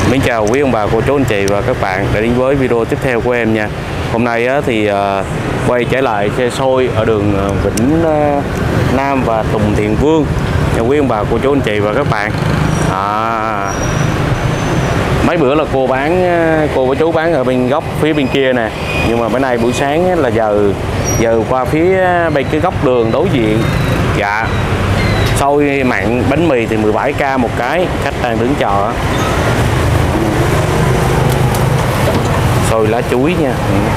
Mến chào quý ông bà, cô chú, anh chị và các bạn đã đến với video tiếp theo của em nha. Hôm nay thì quay trở lại xe xôi ở đường Vĩnh Nam và Tùng Thiện Vương nha quý ông bà, cô chú, anh chị và các bạn. Mấy bữa là cô với chú bán ở bên góc phía bên kia nè, nhưng mà bữa nay buổi sáng là giờ qua phía bên cái góc đường đối diện. Dạ, xôi mặn bánh mì thì 17k một cái, khách đang đứng chờ. Xôi lá chuối nha.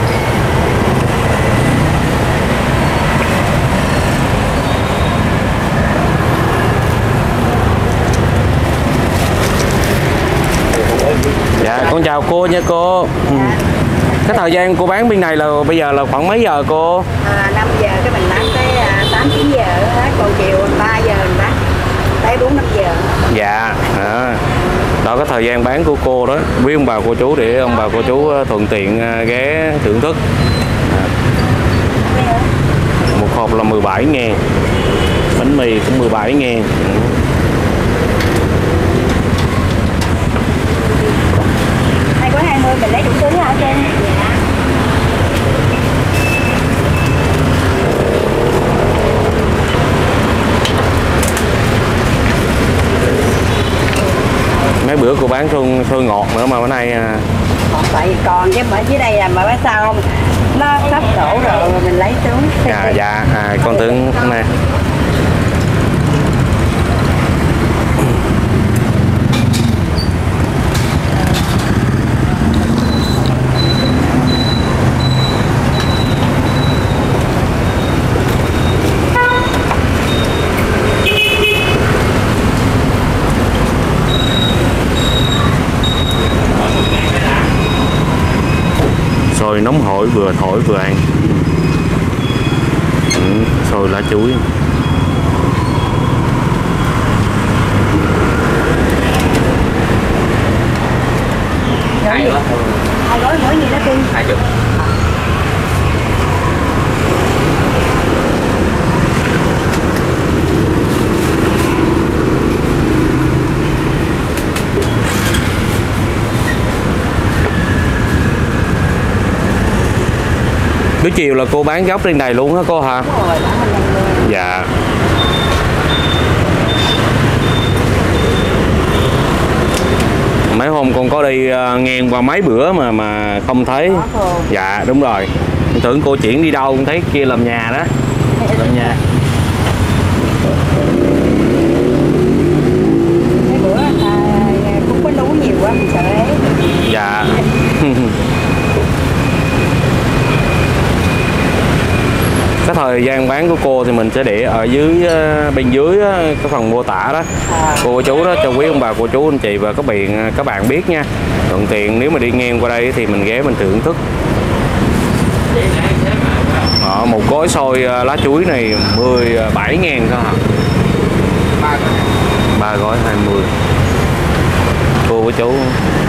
Dạ, con chào cô nha cô. Cái thời gian cô bán bên này là bây giờ là khoảng mấy giờ cô? 5 giờ cái mình bán tới 8-9 giờ hết, còn chiều 3 giờ mình bán tới 4-5 giờ. Dạ, đó cái thời gian bán của cô đó, quý ông bà cô chú để ông bà cô chú thuận tiện ghé thưởng thức. Một hộp là 17.000, bánh mì cũng 17.000. Hay có 20 mình lấy đủ thứ hả trên? Dạ. Mấy bữa cô bán xôi ngọt nữa mà bữa nay Tại vì còn chứ ở dưới đây là mà bán sao không? Nó sắp đổ rồi mình lấy xuống. Dạ, con tưởng nè. Xôi nóng hổi vừa thổi vừa ăn. Xôi lá chuối. Hai gói mỗi gì đó cưng? 20. Buổi chiều là cô bán gốc trên này luôn hả cô hả? Đúng rồi, dạ. Mấy hôm con có đi ngang qua mấy bữa mà không thấy. Dạ đúng rồi. Con tưởng cô chuyển đi đâu, con thấy kia làm nhà đó. Làm nhà. mấy bữa cũng có lú nhiều quá mình sợ ấy. Dạ. Cái thời gian bán của cô thì mình sẽ để ở dưới bên dưới cái phần mô tả đó. Cô chú đó cho quý ông bà cô chú anh chị và các bạn biết nha. Thuận tiện nếu mà đi ngang qua đây thì mình ghé mình thưởng thức. Một gói xôi lá chuối này 17.000 thôi hả? 3 gói 20. Cô với chú.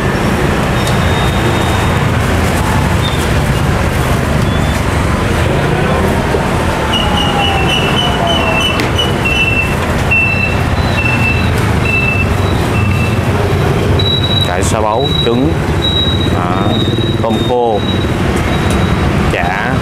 Sa báu, trứng, tôm khô, chả.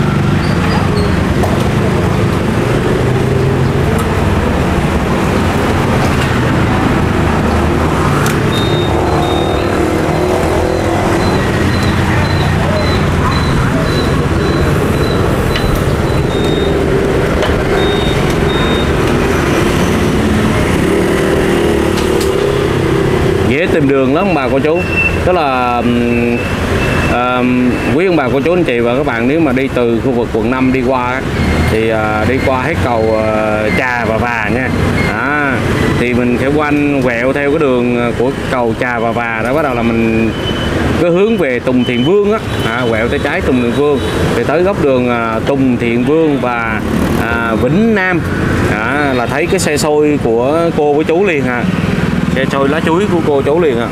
Dễ tìm đường lắm bà cô chú, tức là quý ông bà cô chú anh chị và các bạn nếu mà đi từ khu vực quận 5 đi qua thì đi qua hết cầu Trà và Và nha. Thì mình sẽ quanh quẹo theo cái đường của cầu Trà và Và đó, bắt đầu là mình cứ hướng về Tùng Thiện Vương á, quẹo tay trái Tùng Thiện Vương thì tới góc đường Tùng Thiện Vương và Vĩnh Nam, là thấy cái xe xôi của cô với chú liền ha. Xe xôi lá chuối của cô chú liền à.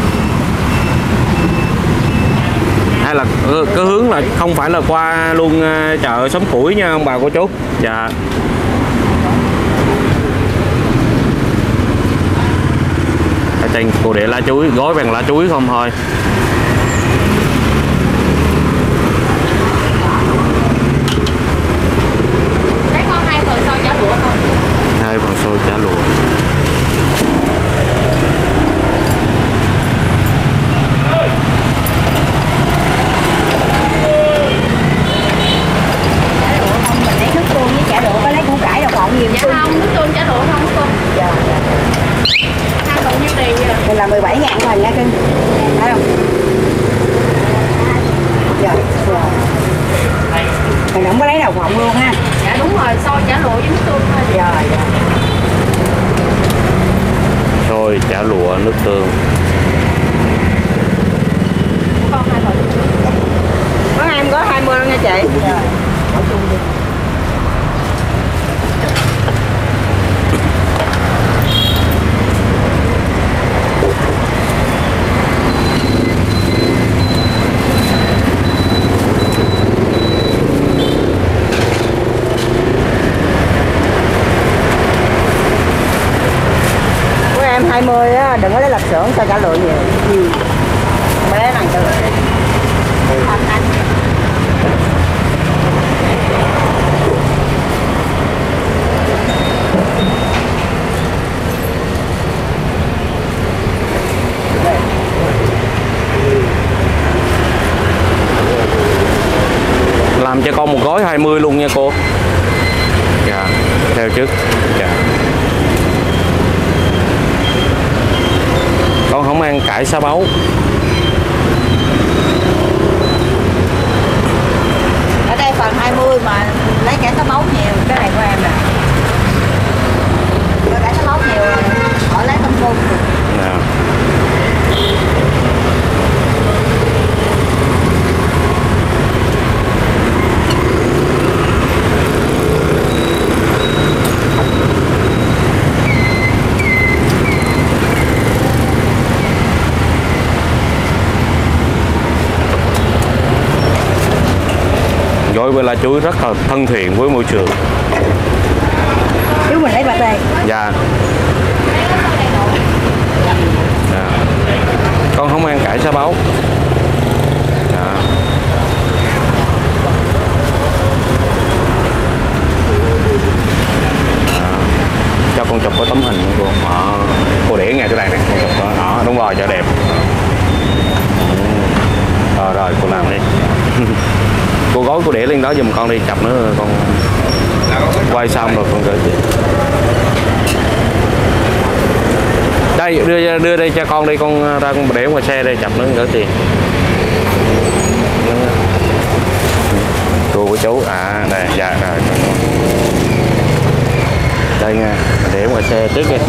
Hay là cái hướng là không phải là qua luôn chợ Xóm Củi nha ông bà cô chú. Dạ. Đây cô để lá chuối, gói bằng lá chuối không thôi. Đấy con 2 phần xôi chả lụa không? 2 phần xôi chả lụa. Mình lấy nước tương với chả lụa, có lấy củ cải đậu phộng nhiều. Dạ không, nước tương chả lụa không cô. Dạ. 2 phần nhiêu tiền vậy? Mình là 17.000 thôi nha cưng. Thấy không? Dạ. Mình không có lấy đậu phộng luôn ha. Dạ đúng rồi, xôi chả lụa với nước tương thôi. Dạ. Xôi chả lụa nước tương. Con 2 phần. Có em có 20 luôn nha chị. Dạ. Em 20 á, đừng có lấy lạp xưởng cho chả lụa nhiều. Bé này cho Làm cho con một gói 20 luôn nha cô. Dạ, theo trước. Dạ. Con không ăn cải xá báu. ở đây phần 20 mà lấy cải xá báu nhiều, cái này của em nè. Lấy cải xá báu nhiều họ lấy tôm cung. Nào. Gói với lá chuối rất là thân thiện với môi trường. Chú mình lấy pate. Dạ. Dạ. Con không ăn cải xá báu. Dạ. Dạ. Cho con chụp có tấm hình luôn cô. Cô để ngay cái này này, con chụp đó. Đó, đúng rồi, cho đẹp. Rồi cô làm đi. Cô gói cô để lên đó giùm con đi, chập nữa con quay xong rồi con gửi chị. Đây đưa đây cho con đi, con ra con để ngoài xe đây, chập nữa gửi tiền. Cô của chú đây, dạ rồi. Đây nha, để ngoài xe trước đi.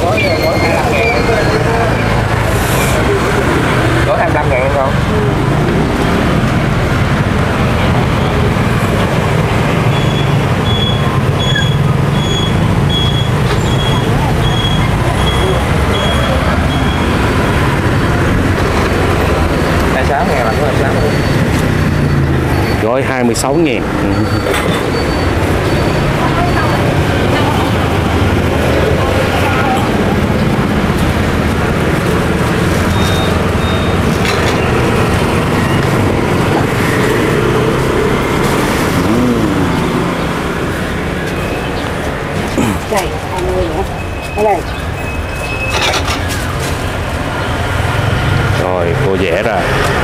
Có 25.000 không? Gói 26.000. Đây, 20 nữa. Ở đây. Rồi cô vẽ ra.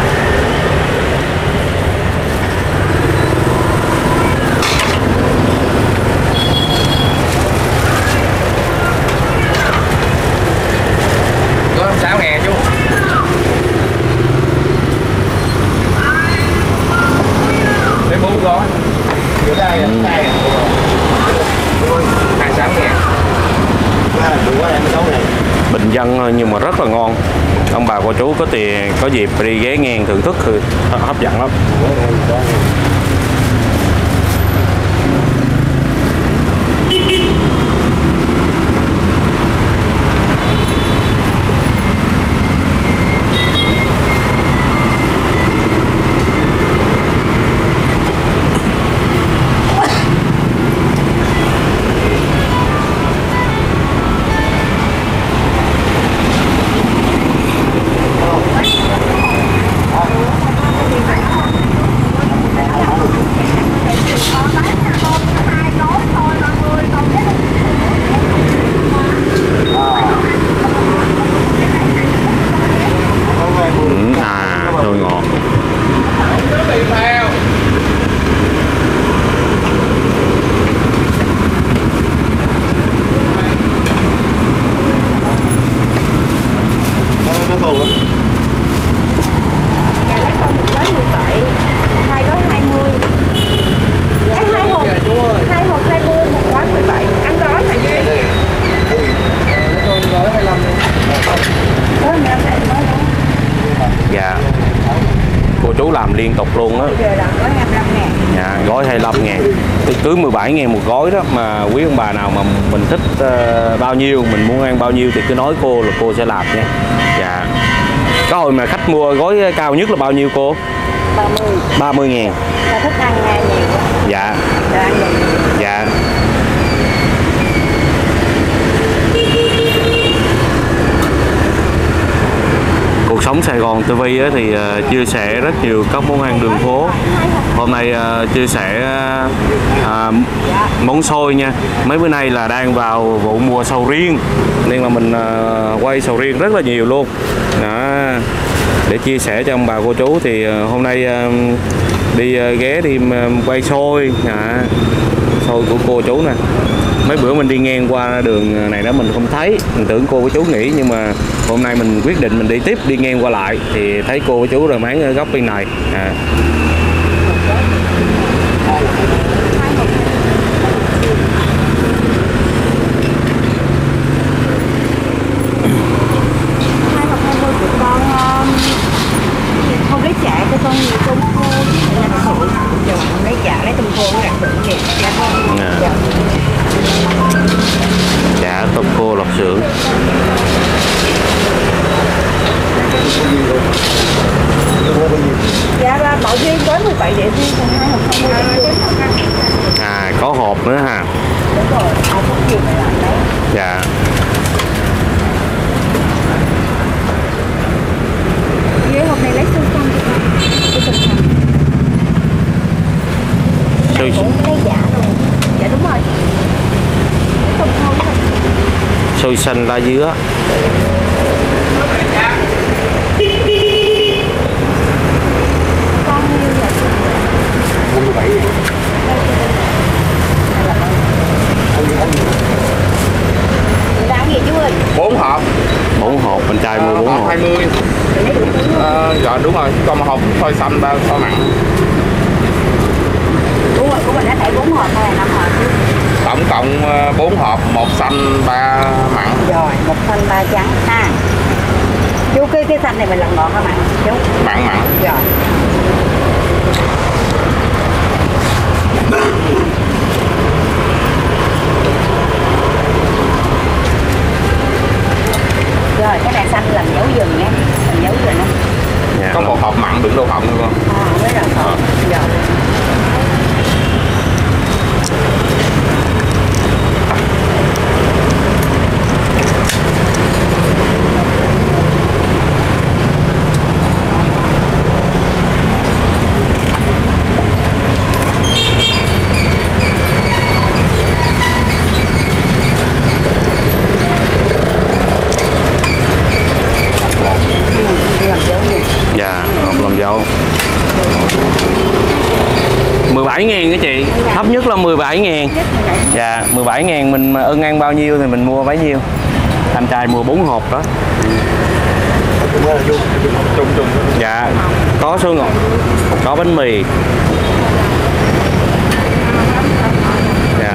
Có 6.000 chú. Lấy 4 gói. Giữa đây là 26.000. Bình dân thôi nhưng mà rất là ngon. Ông bà cô chú có tiền có dịp đi ghé ngang thưởng thức thì hấp dẫn lắm. chú làm liên tục luôn á. Giờ là gói 25.000. Dạ, gói 25.000. Thì cứ 17.000 một gói đó, mà quý ông bà nào mà mình thích bao nhiêu, mình muốn ăn bao nhiêu thì cứ nói cô là cô sẽ làm nha. Dạ. Có hồi mà khách mua gói cao nhất là bao nhiêu cô? 30. 30.000. Ta thích ăn nhiều quá. Dạ. Rồi ăn được. Dạ. Cuộc sống Sài Gòn TV thì chia sẻ rất nhiều các món ăn đường phố. Hôm nay chia sẻ món xôi nha. Mấy bữa nay là đang vào vụ mùa sầu riêng nên là mình quay sầu riêng rất là nhiều luôn. Đó. Để chia sẻ cho ông bà cô chú thì hôm nay đi ghé đi quay xôi. Xôi của cô chú nè. Mấy bữa mình đi ngang qua đường này đó mình không thấy, mình tưởng cô chú nghỉ, nhưng mà hôm nay mình quyết định mình đi tiếp, đi ngang qua lại thì thấy cô chú rồi bán ở góc bên này. Không lấy chả cho con nhiều tôm khô với lại sủi. Giờ lấy chả lấy tôm khô với lại sủi kìa. Chả tôm khô lọc xưởng. Dạ ba mẫu riêng gói 17 để riêng còn 2 hộp 20. Có hộp nữa ha. Đúng rồi, ai có gì phải làm đấy. Dạ. Dưới hộp này lấy xương xanh cho con. Cũng lấy giả luôn. Dạ đúng rồi. Không thôi. Xôi xanh lá dứa. Con như vậy. 57. Đáng gì chú ơi? 4 hộp. 4 hộp, bên trai mua 4 hộp. 20. Dạ đúng rồi, còn một hộp xôi xanh, 3 xôi mặn. Đúng rồi, của mình đã thể 4 hộp hay là 5 hộp? Tổng cộng 4 hộp, 1 xanh, 3 mặn. Rồi, 1 xanh 3 trắng ha. Chú cái xanh này mình làm ngọt hả mặn? Chú. Mặn. Rồi. Rồi, cái này xanh làm dấu dừng nha. Làm dấu dừng á. Dạ. Có một hộp mặn đựng đậu phộng nữa con. Mới rồi thôi. Rồi. Dạ, hộp làm dấu. 17.000 cái chị. Thấp nhất là 17.000. Dạ, 17.000 mình mà ưng ăn bao nhiêu thì mình mua bấy nhiêu. Anh trai mua 4 hộp đó. Chung. Dạ, có xôi ngọt, có bánh mì. Dạ.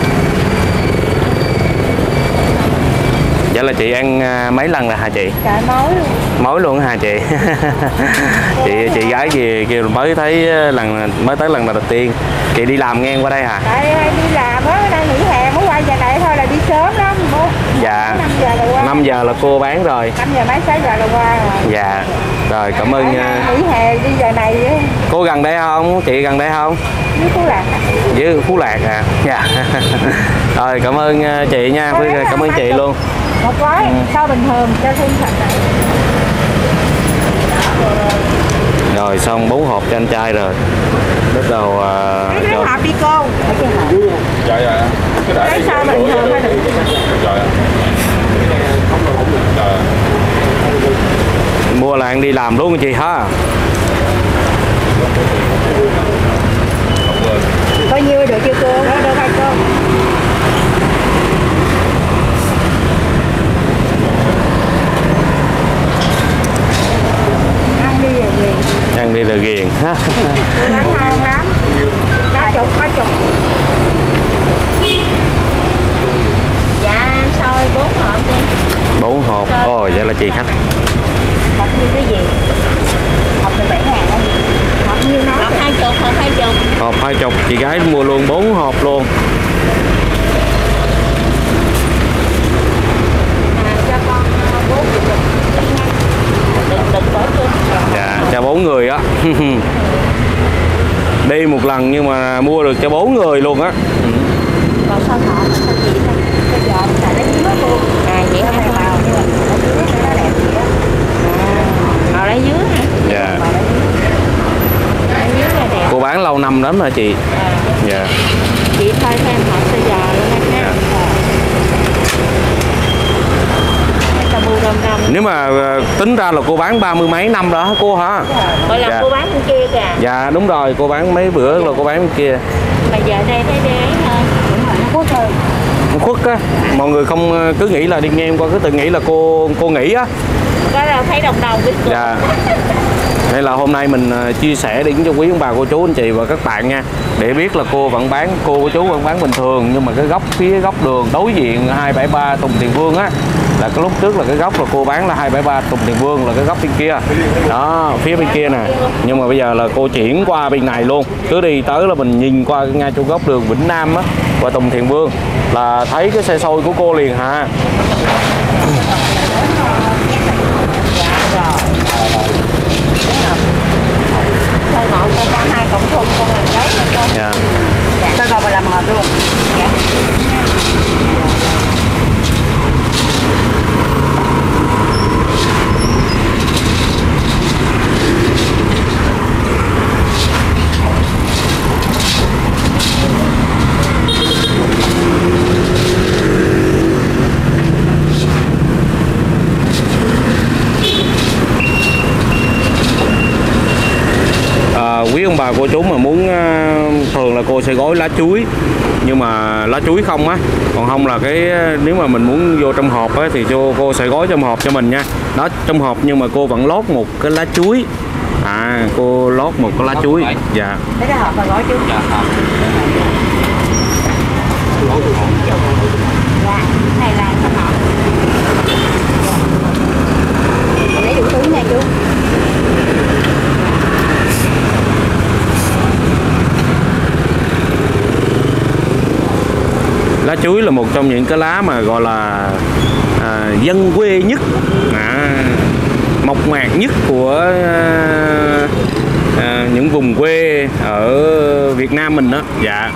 Dạ là chị ăn mấy lần rồi hả chị? Trời mối luôn. Mối luôn hả chị? chị gái gì kêu mới thấy mới tới lần đầu tiên. Chị đi làm ngang qua đây hả? Tại đi làm á, đang nghỉ hè mới quay về này thôi, là đi sớm lắm. Dạ. 5 giờ là qua. 5 giờ là cô bán rồi. 5 giờ mấy 6 giờ là qua rồi. Dạ. Rồi cảm ơn. Nghỉ hè đi giờ này á. Cô gần đây không? Chị gần đây không? Với Phú Lạc. Với Phú Lạc à? Dạ. Rồi cảm ơn chị nha. Cảm ơn chị luôn. Một gói sao bình thường cho thêm thật. Rồi xong 4 hộp cho anh trai rồi. Bắt đầu Cái hộp đi cô. Dạ. Cái sao bình thường hay được. Mua là ăn đi làm luôn chị ha. Bao nhiêu được chưa cô? Đó được hay cô? Ăn đi là ghiền ha. Ngon lắm. Có chục. Dạ, xôi 4 hộp đi. 4 hộp. Ồ, vậy là chị khách. Hộp như cái gì? Hộp 17.000 đó. gái mua luôn 4 hộp luôn. Cho con 4 đừng bỏ chung. Dạ, cho 4 người á. Đi một lần nhưng mà mua được cho 4 người luôn á. Còn sao thọ mà sao gì đây? Cái giò là lấy dứa luôn. Vậy hả? Màu như là nó đẹp gì đó. Màu lấy dứa hả? Dạ. Lấy dứa là đẹp. Cô bán lâu năm lắm hả chị? Dạ. Chị thay thêm họ sẽ giò luôn ha. Nếu mà tính ra là cô bán 30 mấy năm đó hả cô hả? Gọi là cô bán bên kia kìa. Dạ đúng rồi, cô bán mấy bữa là cô bán bên kia. Mà giờ đây thấy đế hơn. Đúng rồi, nó khuất rồi. Khuất á, mọi người không cứ nghĩ là đi ngang qua cứ tự nghĩ là cô nghĩ á. Có là thấy đồng đồng biết cô. Dạ. Đây là hôm nay mình chia sẻ đến cho quý ông bà cô chú anh chị và các bạn nha, để biết là cô vẫn bán, cô chú vẫn bán bình thường, nhưng mà cái phía góc đường đối diện 273 Tùng Tiền Vương á, là cái lúc trước là cái góc là cô bán là 273 Tùng Tiền Vương là cái góc bên kia đó, phía bên kia nè, nhưng mà bây giờ là cô chuyển qua bên này luôn, cứ đi tới là mình nhìn qua ngay chỗ góc đường Vĩnh Nam á và Tùng Tiền Vương là thấy cái xe xôi của cô liền hả. Thôi ngọn con có 2 cổng thun con làm đấy nha con. Dạ. Sao con mà làm hợp luôn. Dạ. Quý ông bà cô chú mà muốn, thường là cô sẽ gói lá chuối, nhưng mà lá chuối không á, còn không là cái nếu mà mình muốn vô trong hộp á thì cô sẽ gói trong hộp cho mình nha. Đó, trong hộp nhưng mà cô vẫn lót một cái lá chuối. Cô lót một cái lá chuối. Dạ. Thế cái hộp mà gói chú. Dạ, này là cái hộp. Lấy đủ thứ nha chú. Lá chuối là một trong những cái lá mà gọi là dân quê nhất, mộc mạc nhất của những vùng quê ở Việt Nam mình đó. Dạ.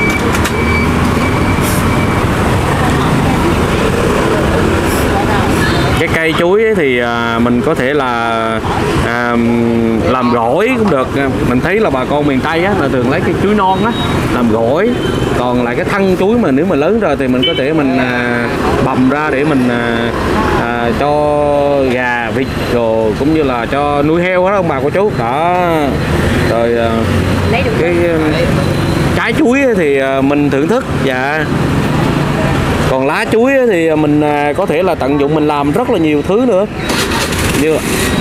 Cái cây chuối thì mình có thể là làm gỏi cũng được. Mình thấy là bà con miền Tây á, là thường lấy cái chuối non á làm gỏi. Còn lại cái thân chuối mà nếu mà lớn rồi thì mình có thể mình bầm ra để mình cho gà, vịt rồi cũng như là cho nuôi heo đó ông bà cô chú. Đó. Rồi cái trái chuối thì mình thưởng thức. Dạ. Còn lá chuối thì mình có thể là tận dụng mình làm rất là nhiều thứ nữa. Như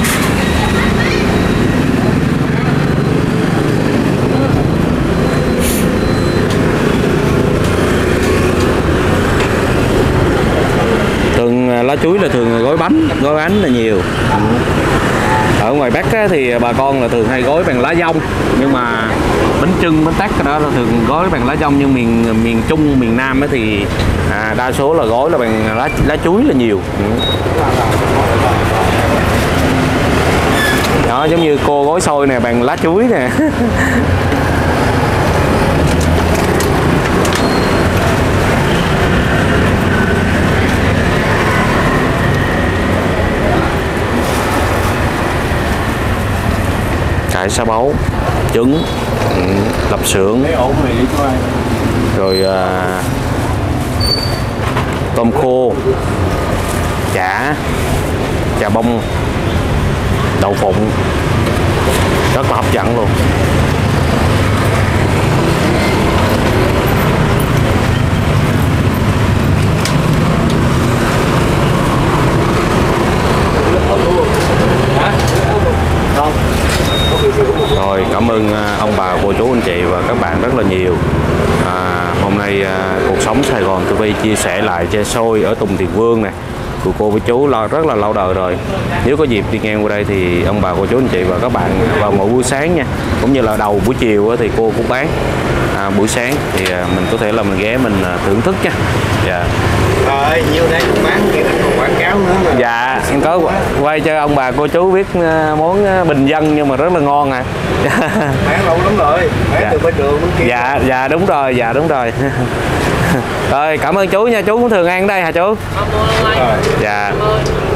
thường lá chuối là thường gói bánh là nhiều. Ở ngoài Bắc thì bà con là thường hay gói bằng lá dong, nhưng mà bánh chưng, bánh tét cái đó là thường gói bằng lá dong, nhưng miền Trung, miền Nam thì đa số là gói là bằng lá chuối là nhiều. Đó, giống như cô gói xôi nè bằng lá chuối nè. Cải sa báu, trứng, lạp xưởng, rồi tôm khô, chả bông, đậu phụng, rất là hấp dẫn luôn. Rồi, cảm ơn ông bà, cô chú, anh chị và các bạn rất là nhiều. Hôm nay Cuộc Sống Sài Gòn TV chia sẻ lại xe xôi ở Tùng Tiền Vương này của cô với chú rất là lâu đời rồi. Nếu có dịp đi ngang qua đây thì ông bà cô chú anh chị và các bạn vào mỗi buổi sáng nha, cũng như là đầu buổi chiều thì cô cũng bán buổi sáng thì mình có thể là mình ghé mình thưởng thức nha. Dạ. Rồi nhiêu đây cũng bán kia còn quảng cáo nữa mà. Dạ, em có quay cho ông bà cô chú biết món bình dân nhưng mà rất là ngon à. Bán lâu lắm rồi, bán từ bên đường bên kia. Dạ đúng rồi, dạ đúng rồi. Rồi cảm ơn chú nha, chú cũng thường ăn ở đây hả chú? Rồi. Dạ.